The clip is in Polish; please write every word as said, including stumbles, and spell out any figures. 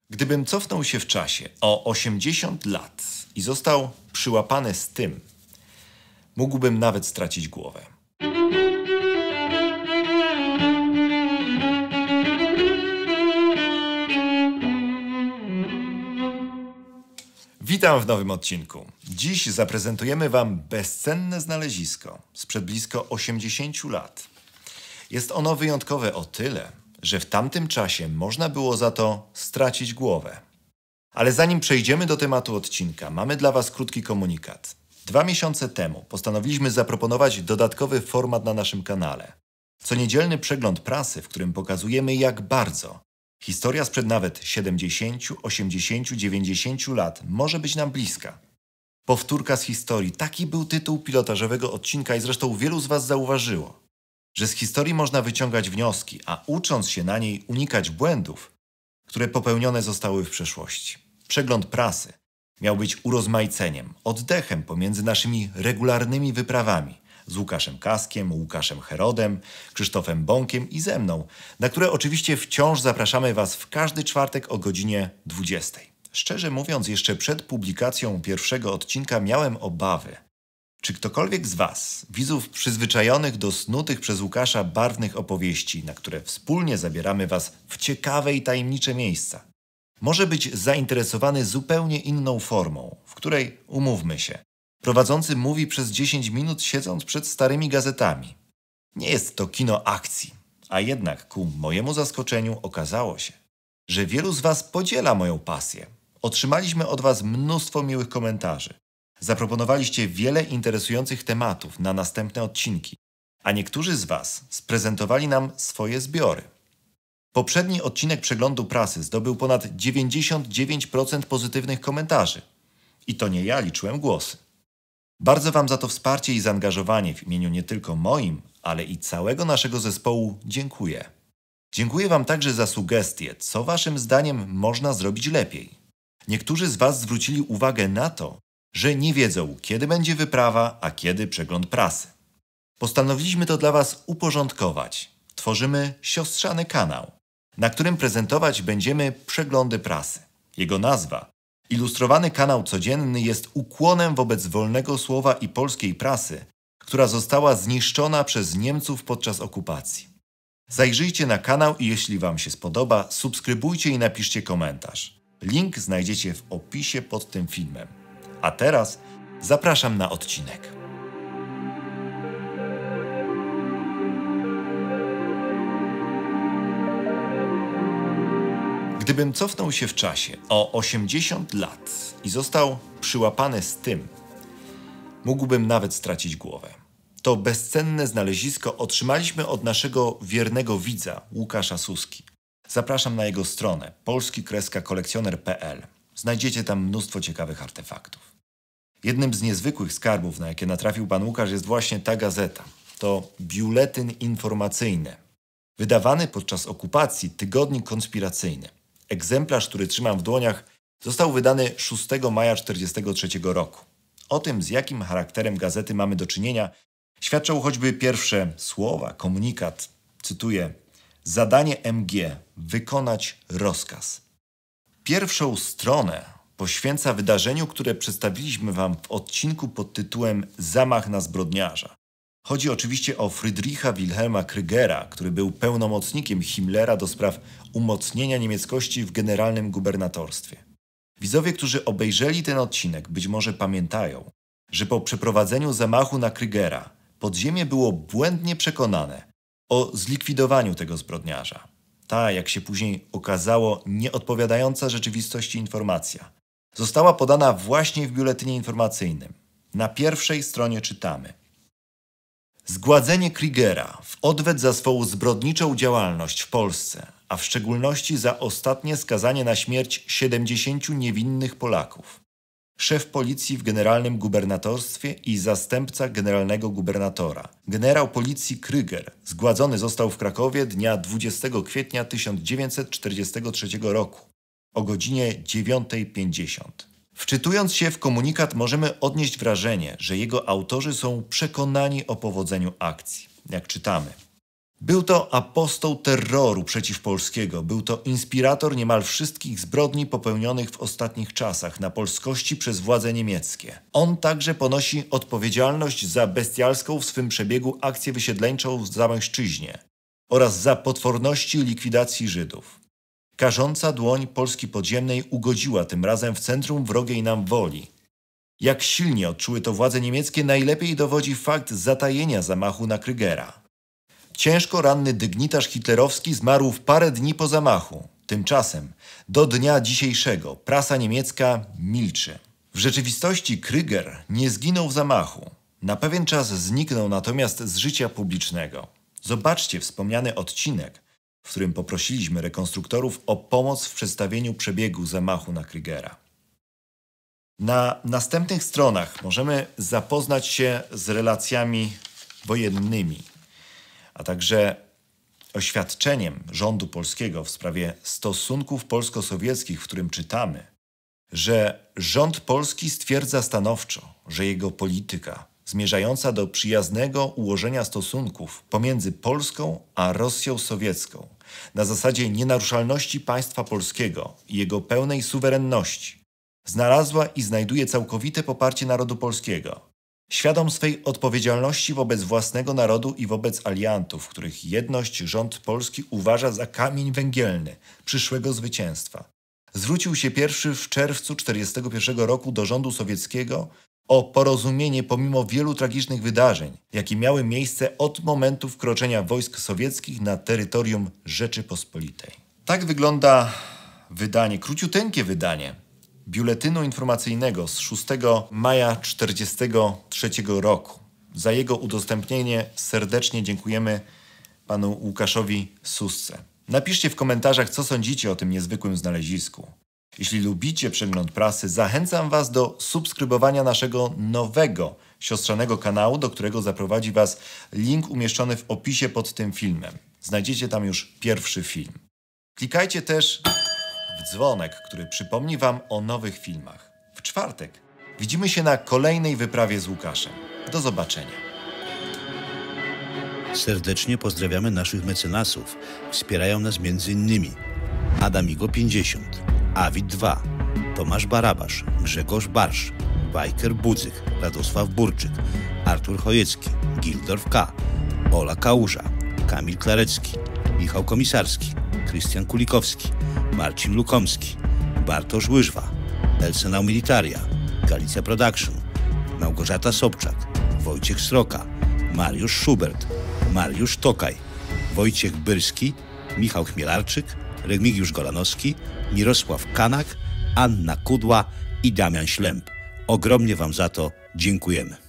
Gdybym cofnął się w czasie o osiemdziesiąt lat i został przyłapany z tym, mógłbym nawet stracić głowę. Witam w nowym odcinku. Dziś zaprezentujemy Wam bezcenne znalezisko sprzed blisko osiemdziesięciu lat. Jest ono wyjątkowe o tyle, że w tamtym czasie można było za to stracić głowę. Ale zanim przejdziemy do tematu odcinka, mamy dla Was krótki komunikat. Dwa miesiące temu postanowiliśmy zaproponować dodatkowy format na naszym kanale. Co niedzielny przegląd prasy, w którym pokazujemy, jak bardzo historia sprzed nawet siedemdziesięciu, osiemdziesięciu, dziewięćdziesięciu lat może być nam bliska. Powtórka z historii, taki był tytuł pilotażowego odcinka i zresztą wielu z Was zauważyło, że z historii można wyciągać wnioski, a ucząc się na niej unikać błędów, które popełnione zostały w przeszłości. Przegląd prasy miał być urozmaiceniem, oddechem pomiędzy naszymi regularnymi wyprawami z Łukaszem Kaskiem, Łukaszem Herodem, Krzysztofem Bąkiem i ze mną, na które oczywiście wciąż zapraszamy Was w każdy czwartek o godzinie dwudziestej. Szczerze mówiąc, jeszcze przed publikacją pierwszego odcinka miałem obawy, czy ktokolwiek z Was, widzów przyzwyczajonych do snutych przez Łukasza barwnych opowieści, na które wspólnie zabieramy Was w ciekawe i tajemnicze miejsca, może być zainteresowany zupełnie inną formą, w której, umówmy się, prowadzący mówi przez dziesięć minut siedząc przed starymi gazetami. Nie jest to kino akcji, a jednak ku mojemu zaskoczeniu okazało się, że wielu z Was podziela moją pasję. Otrzymaliśmy od Was mnóstwo miłych komentarzy. Zaproponowaliście wiele interesujących tematów na następne odcinki, a niektórzy z Was sprezentowali nam swoje zbiory. Poprzedni odcinek przeglądu prasy zdobył ponad dziewięćdziesiąt dziewięć procent pozytywnych komentarzy. I to nie ja liczyłem głosy. Bardzo Wam za to wsparcie i zaangażowanie w imieniu nie tylko moim, ale i całego naszego zespołu dziękuję. Dziękuję Wam także za sugestie, co Waszym zdaniem można zrobić lepiej. Niektórzy z Was zwrócili uwagę na to, że nie wiedzą, kiedy będzie wyprawa, a kiedy przegląd prasy. Postanowiliśmy to dla Was uporządkować. Tworzymy siostrzany kanał, na którym prezentować będziemy przeglądy prasy. Jego nazwa, Ilustrowany Kanał Codzienny, jest ukłonem wobec wolnego słowa i polskiej prasy, która została zniszczona przez Niemców podczas okupacji. Zajrzyjcie na kanał i jeśli Wam się spodoba, subskrybujcie i napiszcie komentarz. Link znajdziecie w opisie pod tym filmem. A teraz zapraszam na odcinek. Gdybym cofnął się w czasie o osiemdziesiąt lat i został przyłapany z tym, mógłbym nawet stracić głowę. To bezcenne znalezisko otrzymaliśmy od naszego wiernego widza Łukasza Suski. Zapraszam na jego stronę polski kolekcjoner kropka p l. Znajdziecie tam mnóstwo ciekawych artefaktów. Jednym z niezwykłych skarbów, na jakie natrafił pan Łukasz, jest właśnie ta gazeta. To biuletyn informacyjny. Wydawany podczas okupacji tygodnik konspiracyjny. Egzemplarz, który trzymam w dłoniach, został wydany szóstego maja tysiąc dziewięćset czterdziestego trzeciego roku. O tym, z jakim charakterem gazety mamy do czynienia, świadczą choćby pierwsze słowa, komunikat. Cytuję: zadanie M G – wykonać rozkaz. Pierwszą stronę poświęca wydarzeniu, które przedstawiliśmy Wam w odcinku pod tytułem Zamach na zbrodniarza. Chodzi oczywiście o Friedricha Wilhelma Krügera, który był pełnomocnikiem Himmlera do spraw umocnienia niemieckości w generalnym gubernatorstwie. Widzowie, którzy obejrzeli ten odcinek, być może pamiętają, że po przeprowadzeniu zamachu na Krügera podziemie było błędnie przekonane o zlikwidowaniu tego zbrodniarza. Ta, jak się później okazało, nieodpowiadająca rzeczywistości informacja została podana właśnie w biuletynie informacyjnym. Na pierwszej stronie czytamy: zgładzenie Krügera w odwet za swą zbrodniczą działalność w Polsce, a w szczególności za ostatnie skazanie na śmierć siedemdziesięciu niewinnych Polaków. Szef policji w generalnym gubernatorstwie i zastępca generalnego gubernatora, generał policji Krüger, zgładzony został w Krakowie dnia dwudziestego kwietnia tysiąc dziewięćset czterdziestego trzeciego roku o godzinie dziewiąta pięćdziesiąt. Wczytując się w komunikat, możemy odnieść wrażenie, że jego autorzy są przekonani o powodzeniu akcji. Jak czytamy: Był to apostoł terroru przeciwpolskiego, był to inspirator niemal wszystkich zbrodni popełnionych w ostatnich czasach na polskości przez władze niemieckie. On także ponosi odpowiedzialność za bestialską w swym przebiegu akcję wysiedleńczą w Zamojszczyźnie oraz za potworności likwidacji Żydów. Karząca dłoń Polski podziemnej ugodziła tym razem w centrum wrogiej nam woli. Jak silnie odczuły to władze niemieckie, najlepiej dowodzi fakt zatajenia zamachu na Krügera. Ciężko ranny dygnitarz hitlerowski zmarł w parę dni po zamachu. Tymczasem do dnia dzisiejszego prasa niemiecka milczy. W rzeczywistości Krüger nie zginął w zamachu. Na pewien czas zniknął natomiast z życia publicznego. Zobaczcie wspomniany odcinek, w którym poprosiliśmy rekonstruktorów o pomoc w przedstawieniu przebiegu zamachu na Krügera. Na następnych stronach możemy zapoznać się z relacjami wojennymi, a także oświadczeniem rządu polskiego w sprawie stosunków polsko-sowieckich, w którym czytamy, że rząd polski stwierdza stanowczo, że jego polityka zmierzająca do przyjaznego ułożenia stosunków pomiędzy Polską a Rosją sowiecką na zasadzie nienaruszalności państwa polskiego i jego pełnej suwerenności znalazła i znajduje całkowite poparcie narodu polskiego. Świadom swej odpowiedzialności wobec własnego narodu i wobec aliantów, których jedność rząd polski uważa za kamień węgielny przyszłego zwycięstwa, zwrócił się pierwszy w czerwcu tysiąc dziewięćset czterdziestego pierwszego roku do rządu sowieckiego o porozumienie pomimo wielu tragicznych wydarzeń, jakie miały miejsce od momentu wkroczenia wojsk sowieckich na terytorium Rzeczypospolitej. Tak wygląda wydanie, króciuteńkie wydanie biuletynu informacyjnego z szóstego maja tysiąc dziewięćset czterdziestego trzeciego roku. Za jego udostępnienie serdecznie dziękujemy panu Łukaszowi Susce. Napiszcie w komentarzach, co sądzicie o tym niezwykłym znalezisku. Jeśli lubicie przegląd prasy, zachęcam was do subskrybowania naszego nowego, siostrzanego kanału, do którego zaprowadzi was link umieszczony w opisie pod tym filmem. Znajdziecie tam już pierwszy film. Klikajcie też w dzwonek, który przypomni wam o nowych filmach. W czwartek widzimy się na kolejnej wyprawie z Łukaszem. Do zobaczenia. Serdecznie pozdrawiamy naszych mecenasów. Wspierają nas między innymi Adamigo pięćdziesiąt, Awid dwa, Tomasz Barabasz, Grzegorz Barsz, Bajker Budzik, Radosław Burczyk, Artur Chojecki, Gildorf K., Ola Kałuża, Kamil Klarecki, Michał Komisarski, Krystian Kulikowski, Marcin Lukomski, Bartosz Łyżwa, Elsenau Militaria, Galicja Production, Małgorzata Sobczak, Wojciech Sroka, Mariusz Schubert, Mariusz Tokaj, Wojciech Byrski, Michał Chmielarczyk, Remigiusz Golanowski, Mirosław Kanak, Anna Kudła i Damian Ślęb. Ogromnie wam za to dziękujemy.